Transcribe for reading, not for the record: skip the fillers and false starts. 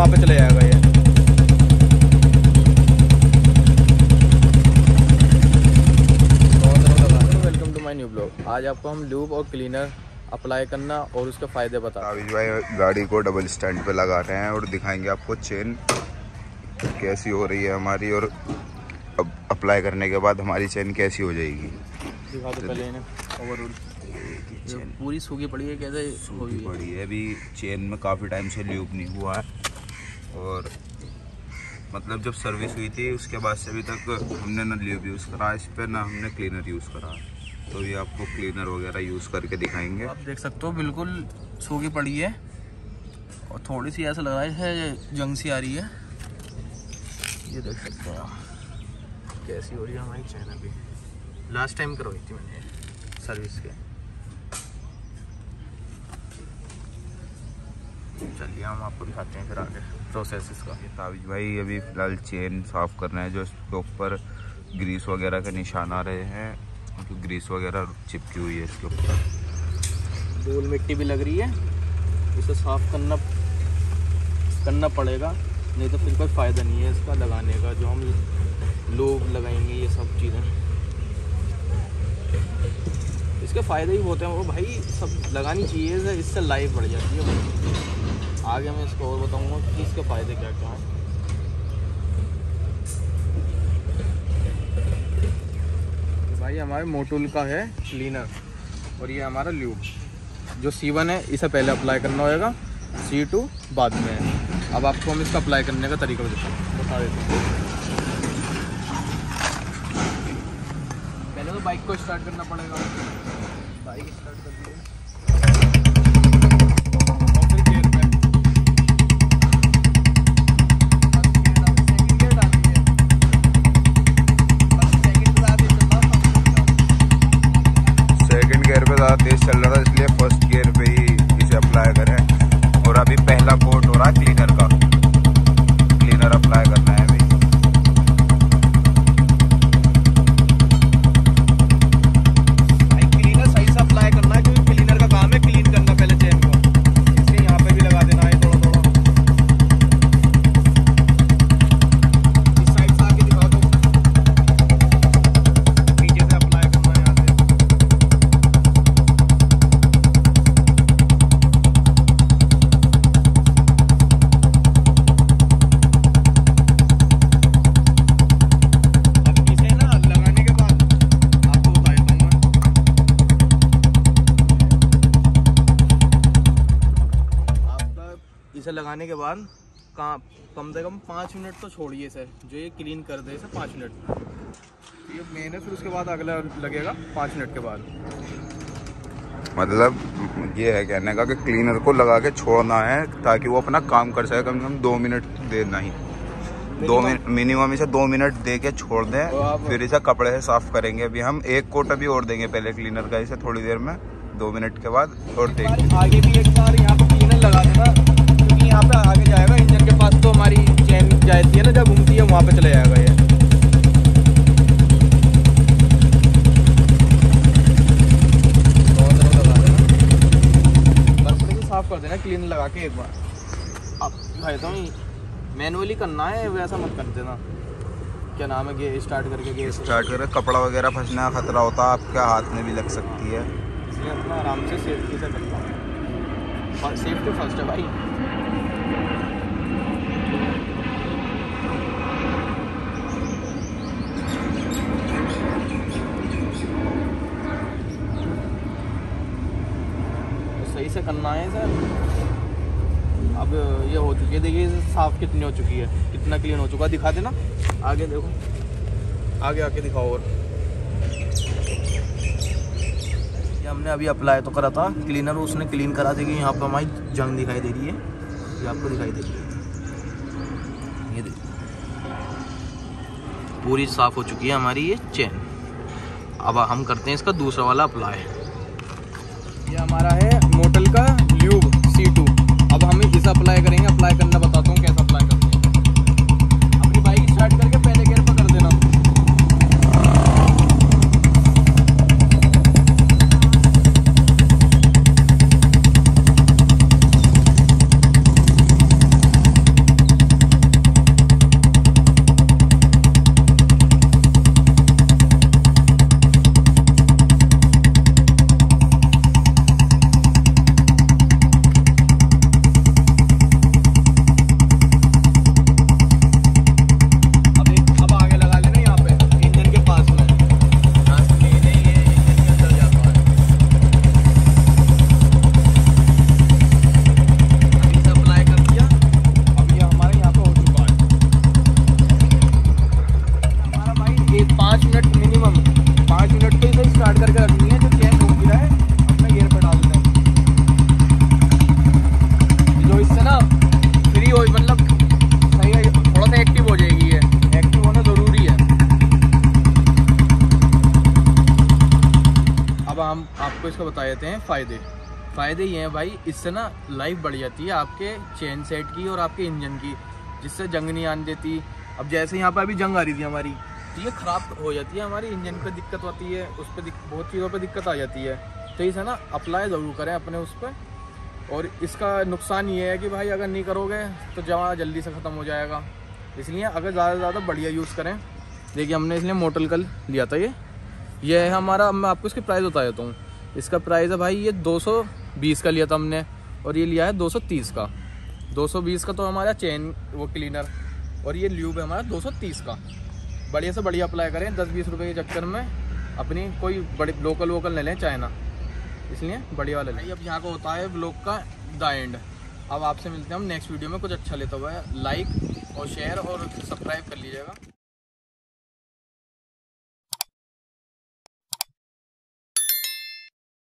वहाँ पे चले जाएगा ये। Welcome to my new blog. आज आपको हम लूब और क्लीनर अप्लाई करना और उसके फ़ायदे बता। ताबिज भाई गाड़ी को डबल स्टैंड पे लगा रहे हैं और दिखाएंगे आपको चेन कैसी हो रही है हमारी, और अब अप्लाई करने के बाद हमारी चेन कैसी हो जाएगी। दिखा दो पहले इन्हें। ओवरऑल पूरी सूखी पड़ी है, कैसे सूखी पड़ी है। अभी चेन में काफ़ी टाइम से ल्यूब नहीं हुआ है, और मतलब जब सर्विस हुई थी उसके बाद से अभी तक हमने ना ल्यूब यूज़ करा इस पर, ना हमने क्लीनर यूज़ करा। तो ये आपको क्लीनर वगैरह यूज़ करके दिखाएंगे। आप देख सकते हो बिल्कुल सूखी पड़ी है और थोड़ी सी ऐसा लग रहा है जंग सी आ रही है। ये देख सकते हो कैसी हो रही है हमारी चैन। अभी लास्ट टाइम करवाई थी मैंने सर्विस के। चलिए हम आपको दिखाते हैं फिर आगे प्रोसेस इसका। ताबिज भाई अभी फ़िलहाल चेन साफ़ करना है, जो इसके ऊपर ग्रीस वगैरह के निशान आ रहे हैं, क्योंकि ग्रीस वगैरह चिपकी हुई है इसके ऊपर। धूल मिट्टी भी लग रही है, इसे साफ़ करना पड़ेगा, नहीं तो फिर कोई फ़ायदा नहीं है इसका लगाने का। जो हम लूब लगाएंगे ये सब चीज़ें, इसके फ़ायदे ही होते हैं वो भाई, सब लगानी चाहिए, इससे लाइफ बढ़ जाती है। आगे मैं इसको और बताऊंगा कि इसके फ़ायदे क्या क्या हैं। भाई हमारे मोटूल का है क्लीनर और ये हमारा ल्यूब। जो C1 है इसे पहले अप्लाई करना होगा, C2 बाद में है। अब आपको हम इसका अप्लाई करने का तरीका बता देते हैं। पहले तो बाइक को स्टार्ट करना पड़ेगा। बाइक स्टार्ट कर दिए और फिर गियर पे सेकंड गियर डाल दिए। सेकंड गियर पे ज़्यादा तेज़ चल रहा था, इसलिए फर्स्ट गियर पे ही इसे अप्लाई करें। और अभी पहला कोट हो रहा है क्लीनर का, क्लीनर अप्लाई करना है अभी। भाई क्लीनर सही से अप्लाई करना है, क्योंकि क्लीनर का काम है क्लीन करना पहले चेन को। इसलिए यहाँ पे भी लगा देना है थोड़ा थोड़ा। इस साइड से आके दिखा दो, नीचे से अप्लाई करना है यहाँ से। इसे लगाने के बाद कम से कम 5 मिनट तो छोड़िए इसे, जो ये क्लीन कर दे इसे 5 मिनट। ये मेन है, फिर उसके बाद अगला लगेगा 5 मिनट के बाद। मतलब ये है कहने का कि क्लीनर को लगा के छोड़ना है ताकि वो अपना काम कर सके। कम से कम 2 मिनट देना ही, 2 मिनट मिनिमम, इसे 2 मिनट दे के छोड़ दें, फिर इसे कपड़े से साफ करेंगे। अभी हम एक कोट अभी और देंगे पहले क्लीनर का, इसे थोड़ी देर में 2 मिनट के बाद और देंगे। आगे भी एक बार यहाँ पे क्लीनर लगा देना, क्योंकि यहाँ पे आगे जाएगा इंजन के पास, तो हमारी चेन जाती है ना जब घूमती है, वहाँ पे चले जाएगा ये। बस साफ कर देना क्लीनर लगा के एक बार। अब भाई तो मैनुअली करना है, वैसा मत कर देना। क्या नाम है, गेयर स्टार्ट करके कपड़ा वगैरह फंसने का खतरा होता है, आपके हाथ में भी लग सकती है, इसलिए अपना आराम से सेफ्टी से करना है। सेफ्टी फर्स्ट है भाई। तो सही से करना है सर। अब ये हो चुकी है, देखिए साफ कितनी हो चुकी है, कितना क्लीन हो चुका है। दिखा देना आगे, देखो आगे आके दिखाओ। और ये हमने अभी अप्लाई तो करा था क्लीनर, उसने क्लीन करा देगी। यहाँ पर हमारी जंग दिखाई दे रही है, ये आपको दिखाई दे रही है। ये देखिए पूरी साफ़ हो चुकी है हमारी ये चेन। अब हम करते हैं इसका दूसरा वाला अप्लाई। ये हमारा है मोटल का ल्यूब C2। अब हम इसे अप्लाई करेंगे। अप्लाई करना बताता हूँ कैसे अप्लाई करते हैं। अपनी बाइक स्टार्ट करके पहले गियर पर कर देना। आपको इसका बता देते हैं फ़ायदे ये हैं भाई, इससे ना लाइफ बढ़ जाती है आपके चेन सेट की और आपके इंजन की, जिससे जंग नहीं आने देती। अब जैसे यहाँ पर अभी जंग आ रही थी हमारी, तो ये ख़राब हो जाती है हमारी, इंजन पे दिक्कत होती है, उस पर बहुत चीज़ों पे दिक्कत आ जाती है। तो इसे ना अप्लाई ज़रूर करें अपने उस पर। और इसका नुकसान ये है कि भाई अगर नहीं करोगे तो जमा जल्दी से ख़त्म हो जाएगा, इसलिए अगर ज़्यादा से ज़्यादा बढ़िया यूज़ करें। देखिए हमने इसलिए मोटल कल लिया था, ये है हमारा। मैं आपको इसकी प्राइस बता देता हूँ। इसका प्राइस है भाई, ये 220 का लिया था हमने, और ये लिया है 230 का। 220 का तो हमारा चेन वो क्लीनर, और ये ल्यूब है हमारा 230 का। बढ़िया से बढ़िया अप्लाई करें, 10-20 रुपये के चक्कर में अपनी कोई बड़ी लोकल वोकल ले लें चाइना, इसलिए बढ़िया वाला लें। अब यहाँ का होता है व्लॉग का द एंड। अब आपसे मिलते हैं हम नेक्स्ट वीडियो में कुछ अच्छा लेता हुआ है। लाइक और शेयर और सब्सक्राइब कर लीजिएगा।